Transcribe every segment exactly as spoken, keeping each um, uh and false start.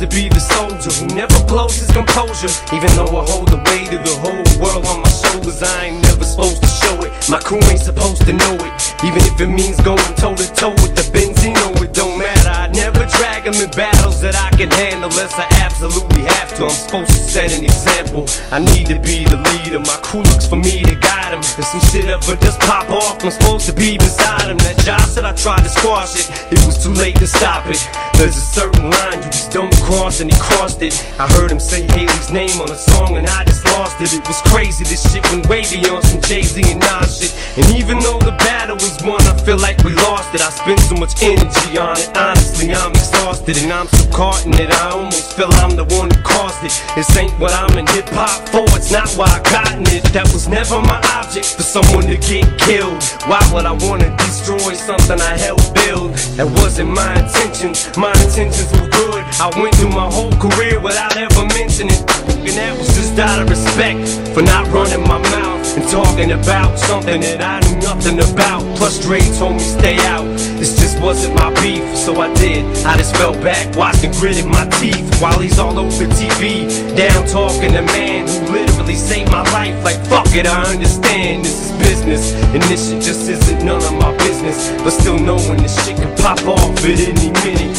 be the soldier who never blows his composure. Even though I hold the weight of the whole world on my shoulders, I ain't never supposed to show it. My crew ain't supposed to know it. Even if it means going toe to toe with the Benzino, it don't matter. I never drag them in battles that I can handle unless I absolutely have to. I'm supposed to set an example. I need to be the leader. My crew looks for me to guide them. If some shit ever just pop off, I'm supposed to be beside him. That job said I tried to squash it. It was too late to stop it. There's a certain line you just don't cross, and he crossed it. I heard him say Haley's name on a song and I just lost it. It was crazy, this shit went way beyond some Jay-Z and Nas shit. And even though the battle was won, I feel like we lost it. I spent so much energy on it. Honestly, I'm exhausted and I'm so caught in it. I almost feel I'm the one who caused it. This ain't what I'm in hip-hop for, it's not why I gotten it. That was never my object, for someone to get killed. Why would I wanna destroy something I helped build? That wasn't my intentions, my intentions were good. I went through my whole career without ever mentioning it. And that was just out of respect for not running my mouth and talking about something that I knew nothing about. Plus Dre told me stay out. This just wasn't my beef, so I did. I just fell back, watched and gritted my teeth while he's all over T V, down talking to man who literally saved my life. Like fuck it, I understand this is business, and this shit just isn't none of my business. But still knowing this shit could pop off at any minute.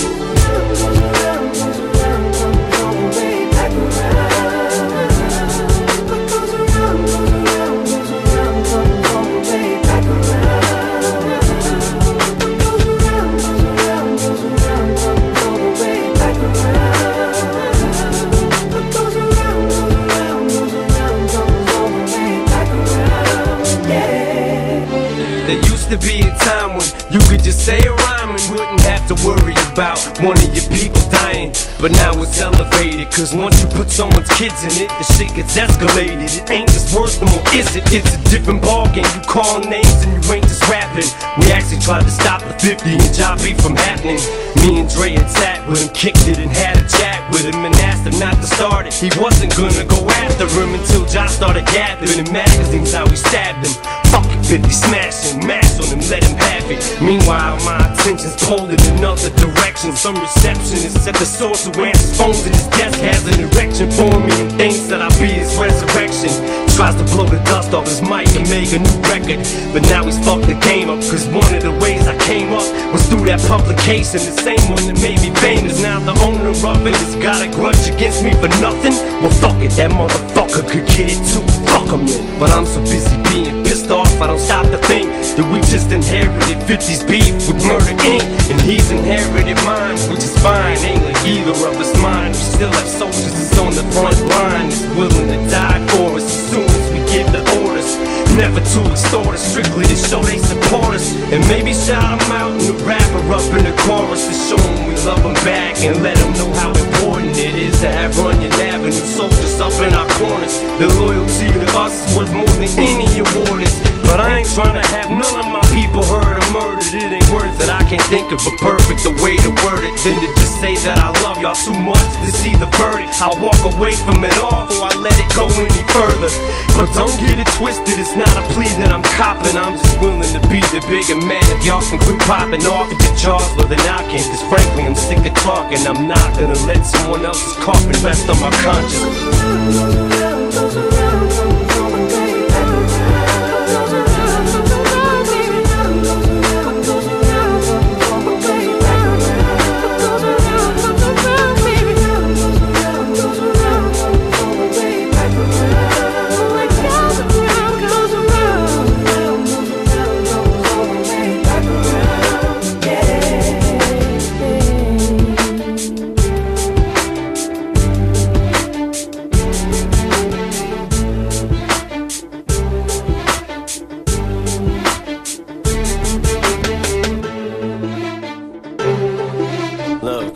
There used to be a time when you could just say a rhyme and wouldn't have to worry about one of your people dying. But now it's elevated, cause once you put someone's kids in it, the shit gets escalated. It ain't just words no more, is it? It's a different ballgame. You call names and you ain't just rapping. We actually tried to stop the fifty inch I B from happening. Me and Dre had sat with him, kicked it and had a chat with him and asked him not to start it. He wasn't gonna go after him until Josh started gathering in magazines how we stabbed him. Fuck it, fifty smashing, mash on him, let him have it. Meanwhile, my attention's pulled in another direction. Some receptionist at the source who answers phones at his desk has an erection for me and thinks that I'll be his resurrection. Tries to blow the dust off his mic and make a new record, but now he's fucked the game up, cause one of the ways I came up was through that publication. The same one that made me famous. Now the owner of it has got a grudge against me for nothing. Well fuck it, that motherfucker could get it too. Fuck him then. But I'm so busy being pissed off I don't stop to think that we just inherited fifties beef with Murder Incorporated. And he's inherited mine, which is fine. Ain't like either of us mine. We still have soldiers that's on the front line, that's willing to die for us as soon as we give the orders. Never to extort us, strictly to show they support us. And maybe shout them out and the rapper up in the chorus to show them we love them back and let them know how important it is to have Runyon Avenue soldiers up in our corners. The loyalty to us is worth more than any award is. But I ain't trying to have none of my people hurt or murdered. It ain't worth it, I can't think of a perfect way to word it than to just say that I love y'all too much to see the verdict. I'll walk away from it all before I let it go any further. But don't get it twisted, it's not a plea that I'm copping. I'm just willing to be the bigger man if y'all can quit popping off at the jaws for the knocking. Cause frankly I'm sick of talking, I'm not gonna let someone else's coffin rest on my conscience. Look,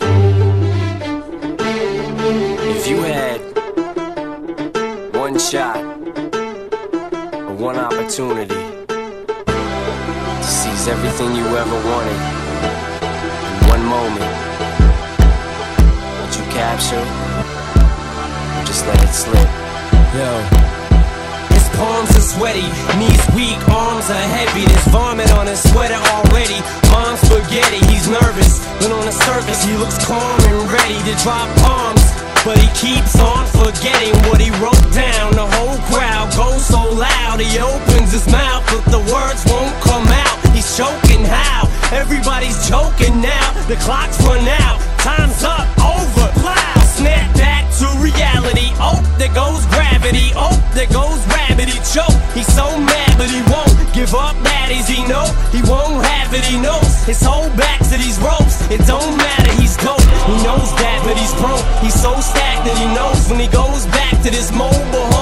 if you had one shot or one opportunity to seize everything you ever wanted in one moment, would you capture or just let it slip? Yo. palms are sweaty, knees weak, arms are heavy. There's vomit on his sweater already. Mom's spaghetti, he's nervous, but on the surface he looks calm and ready to drop bombs. But he keeps on forgetting what he wrote down. The whole crowd goes so loud, he opens his mouth, but the words won't come out. He's choking how? Everybody's choking now. The clock's run out, time's up, over, loud. Snap back to reality. Oh, there goes gravity. Oh, there goes rabbit. He choke. He's so mad, but he won't give up. That is, he know he won't have it. He knows his whole back to these ropes. It don't matter. He's dope. He knows that, but he's broke. He's so stagnant. He knows when he goes back to this mobile